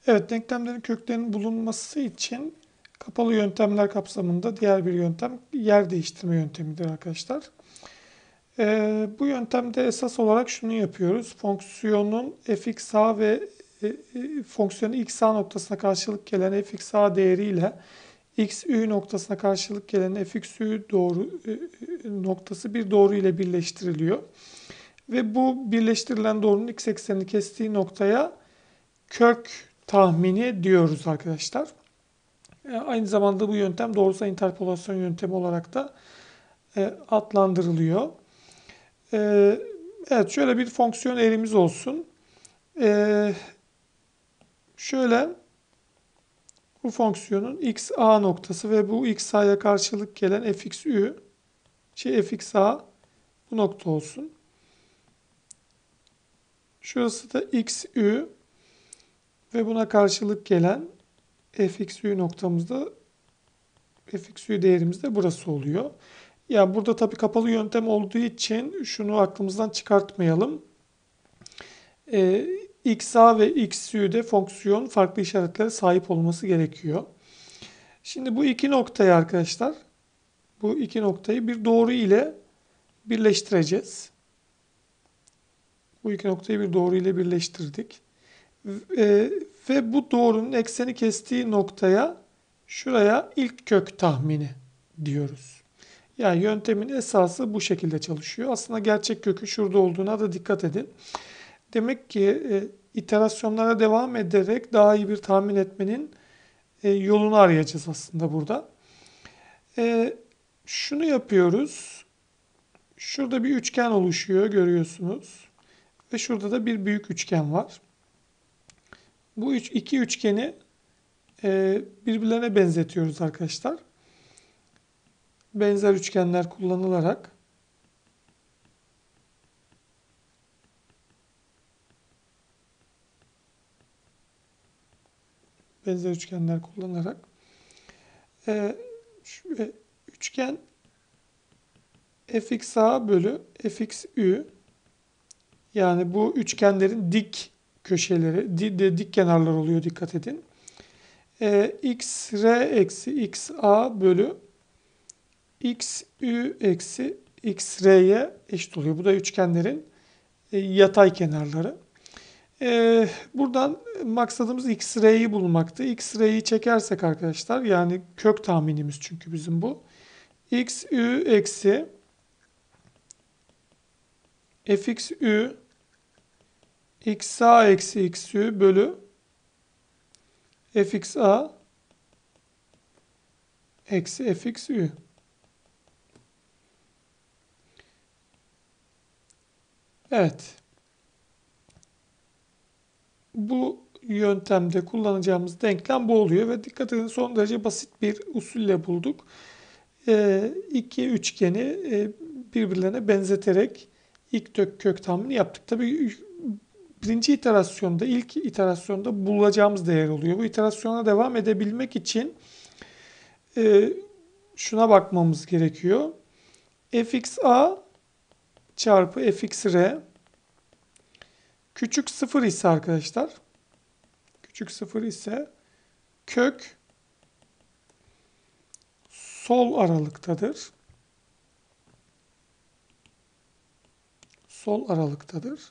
Evet, denklemlerin köklerinin bulunması için kapalı yöntemler kapsamında diğer bir yöntem yer değiştirme yöntemidir arkadaşlar. Bu yöntemde esas olarak şunu yapıyoruz. Fonksiyonun fx(a) ve fonksiyonun x(a) noktasına karşılık gelen fx(a) değeriyle x(ü) noktasına karşılık gelen fx(ü) noktası bir doğru ile birleştiriliyor. Ve bu birleştirilen doğrunun x eksenini kestiği noktaya kök tahmini diyoruz arkadaşlar. Aynı zamanda bu yöntem doğrusal interpolasyon yöntemi olarak da adlandırılıyor. Evet, şöyle bir fonksiyon eğrimiz olsun. Şöyle bu fonksiyonun x(a) noktası ve bu x(a'ya karşılık gelen fx(ü), fx(a) bu nokta olsun. Şurası da x(ü) ve buna karşılık gelen fx(ü) noktamızda fx(ü) değerimiz de burası oluyor. Ya burada tabii kapalı yöntem olduğu için şunu aklımızdan çıkartmayalım. X(a) ve x(ü)'de fonksiyon farklı işaretlere sahip olması gerekiyor. Şimdi bu iki noktayı arkadaşlar, bu iki noktayı bir doğru ile birleştireceğiz. Bu iki noktayı bir doğru ile birleştirdik. Ve bu doğrunun ekseni kestiği noktaya şuraya ilk kök tahmini diyoruz. Yani yöntemin esası bu şekilde çalışıyor. Aslında gerçek kökü şurada olduğuna da dikkat edin. Demek ki iterasyonlara devam ederek daha iyi bir tahmin etmenin yolunu arayacağız aslında burada. Şunu yapıyoruz. Şurada bir üçgen oluşuyor görüyorsunuz. Ve şurada da bir büyük üçgen var. Bu iki üçgeni birbirlerine benzetiyoruz arkadaşlar. Benzer üçgenler kullanılarak üçgen fx(a) bölü fx(ü), yani bu üçgenlerin dik köşeleri, dik kenarlar oluyor, dikkat edin. xr eksi xa bölü xü eksi xr'ye eşit oluyor. Bu da üçgenlerin yatay kenarları. Buradan maksadımız xr'yi bulmaktı. Xr'yi çekersek arkadaşlar, yani kök tahminimiz çünkü bizim bu. xü eksi fxü xa eksi xü bölü fxa eksi fxü. Evet. Bu yöntemde kullanacağımız denklem bu oluyor ve dikkat edin, son derece basit bir usulle bulduk. İki üçgeni birbirlerine benzeterek ilk kök tahmini yaptık. Tabii birinci iterasyonda, ilk iterasyonda bulacağımız değer oluyor. Bu iterasyona devam edebilmek için şuna bakmamız gerekiyor. fx(a) çarpı fx(r) küçük sıfır ise arkadaşlar, küçük sıfır ise kök sol aralıktadır. Sol aralıktadır.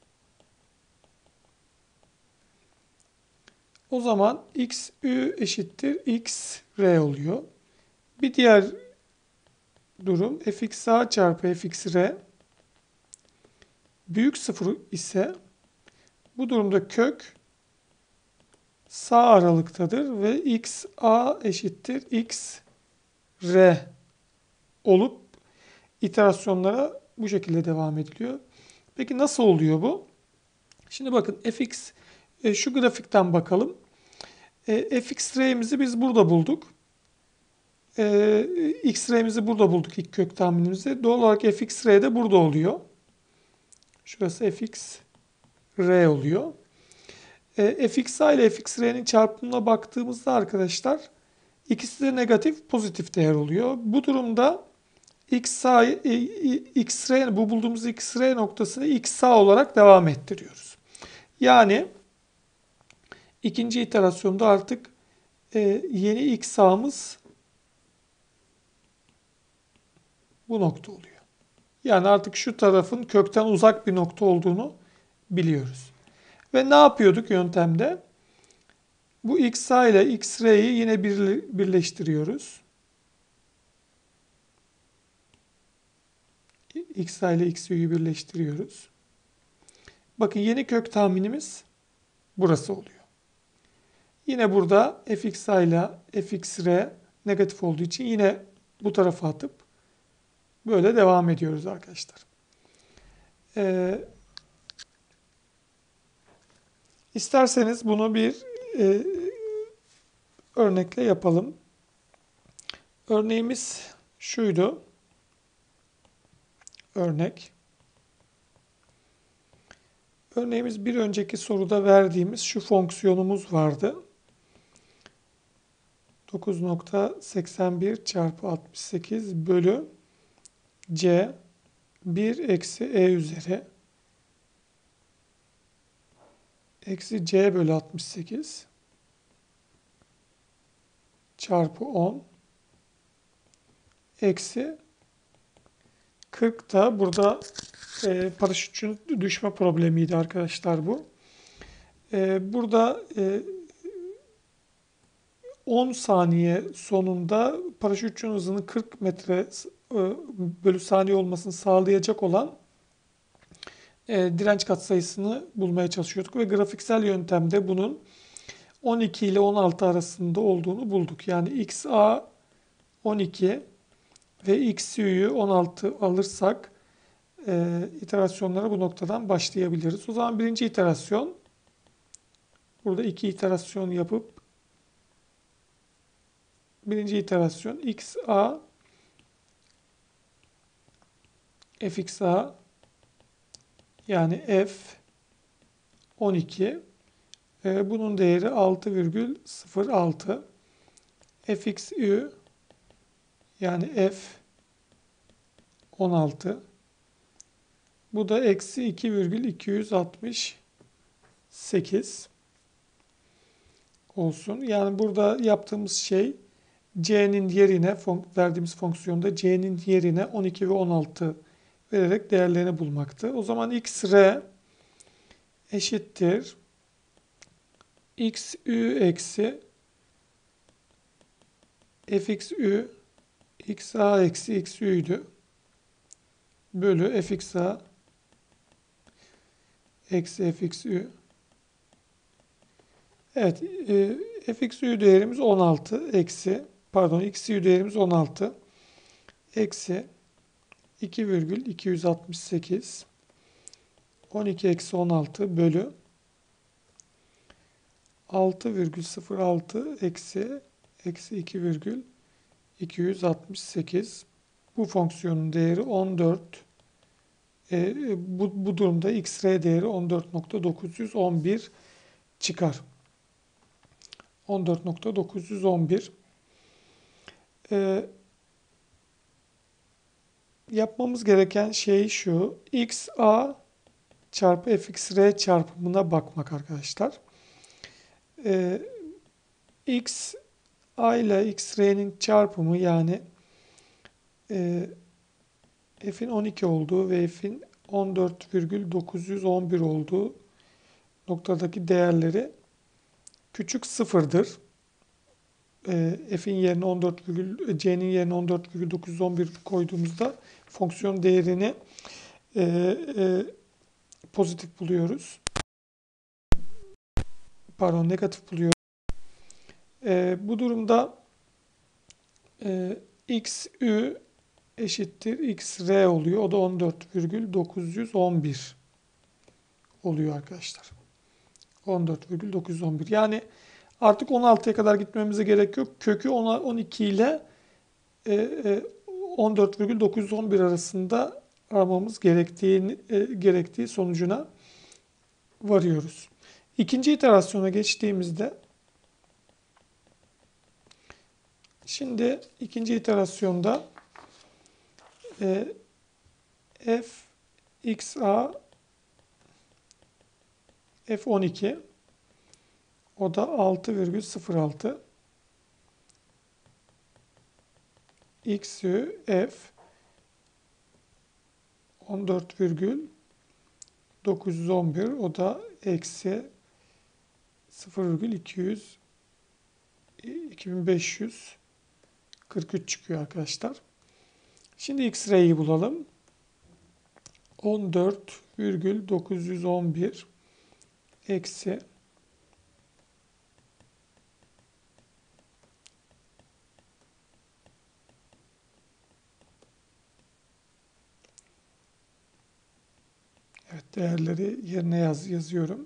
O zaman xü eşittir xr oluyor. Bir diğer durum fx(a) çarpı fx(r) büyük sıfır ise bu durumda kök sağ aralıktadır ve xa eşittir xr olup iterasyonlara bu şekilde devam ediliyor. Peki nasıl oluyor bu? Şimdi bakın şu grafikten bakalım. fx(r'mizi biz burada bulduk. X-ray'mizi burada bulduk, ilk kök tahminimizi. Doğal olarak fx(r) de burada oluyor. Şurası fx(r) oluyor. fx(a) ile fx(r'nin çarpımına baktığımızda arkadaşlar, ikisi de negatif, pozitif değer oluyor. Bu durumda bu bulduğumuz x(r) noktasını x(a) olarak devam ettiriyoruz. Yani İkinci iterasyonda artık yeni x a'mız bu nokta oluyor. Yani artık şu tarafın kökten uzak bir nokta olduğunu biliyoruz. Ve ne yapıyorduk yöntemde? Bu x a ile x r'yi yine birleştiriyoruz. X a ile x u'yu birleştiriyoruz. Bakın yeni kök tahminimiz burası oluyor. Yine burada fx a ile fx r negatif olduğu için yine bu tarafa atıp böyle devam ediyoruz arkadaşlar. İsterseniz bunu bir örnekle yapalım. Örneğimiz şuydu. Örneğimiz bir önceki soruda verdiğimiz şu fonksiyonumuz vardı. 9.81 çarpı 68 bölü c 1 eksi e üzeri eksi c bölü 68 çarpı 10 eksi 40 da burada paraşütün düşme problemiydi arkadaşlar bu. Burada 10 saniye sonunda paraşütün hızının 40 metre bölü saniye olmasını sağlayacak olan direnç katsayısını bulmaya çalışıyorduk ve grafiksel yöntemde bunun 12 ile 16 arasında olduğunu bulduk. Yani XA 12 ve XU'yu 16 alırsak iterasyonlara bu noktadan başlayabiliriz. O zaman birinci iterasyon, burada iki iterasyon yapıp birinci iterasyon XA fxa yani f 12 bunun değeri 6,06 fxu yani f 16 bu da eksi 2,268 olsun. Yani burada yaptığımız şey c'nin yerine verdiğimiz fonksiyonda c'nin yerine 12 ve 16 vererek değerlerini bulmaktı. O zaman xr eşittir xü eksi fxü xa eksi xü'ydü. Bölü fxa eksi fxü. Evet, fxü değerimiz 16 eksi xü değerimiz 16 eksi 2,268 12 eksi 16 bölü 6,06 eksi 2,268 bu fonksiyonun değeri 14 bu durumda xr değeri 14.911 çıkar. 14.911 yapmamız gereken şey şu. XA çarpı fxr çarpımına bakmak arkadaşlar. X a ile xr'nin çarpımı yani f'in 12 olduğu ve f'in 14,911 olduğu noktadaki değerleri küçük sıfırdır. F'in yerine c'nin yerine 14,911 koyduğumuzda fonksiyon değerini pozitif buluyoruz. Pardon, negatif buluyoruz. Bu durumda xü eşittir xr oluyor. O da 14,911 oluyor arkadaşlar. 14,911. Yani artık 16'ya kadar gitmemize gerek yok. Kökü 12 ile 14,911 arasında aramamız gerektiği sonucuna varıyoruz. İkinci iterasyona geçtiğimizde şimdi ikinci iterasyonda f xa f 12 O da 6,06. X'ü F 14,911. O da eksi 0,2543 çıkıyor arkadaşlar. Şimdi X-ray'i bulalım. 14,911 eksi evet, değerleri yerine yazıyorum.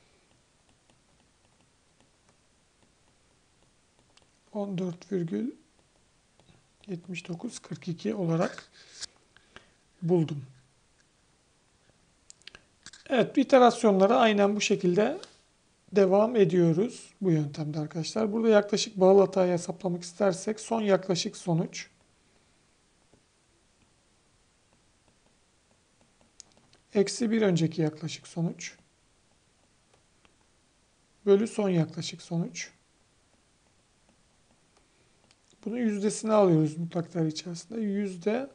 14,7942 olarak buldum. Evet, iterasyonlara aynen bu şekilde devam ediyoruz bu yöntemde arkadaşlar. Burada yaklaşık bağıl hatayı hesaplamak istersek son yaklaşık sonuç eksi bir önceki yaklaşık sonuç bölü son yaklaşık sonuç. Bunun yüzdesini alıyoruz mutlak değer içerisinde. Yüzde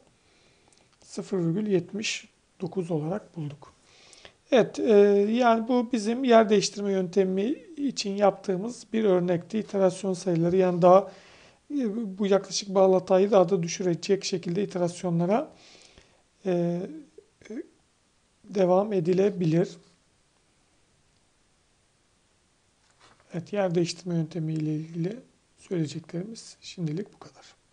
0,79 olarak bulduk. Evet, yani bu bizim yer değiştirme yöntemi için yaptığımız bir örnekti. İterasyon sayıları yani daha bu yaklaşık bağlı hatayı daha da düşürecek şekilde iterasyonlara e, devam edilebilir. Evet, yer değiştirme yöntemi ile ilgili söyleyeceklerimiz şimdilik bu kadar.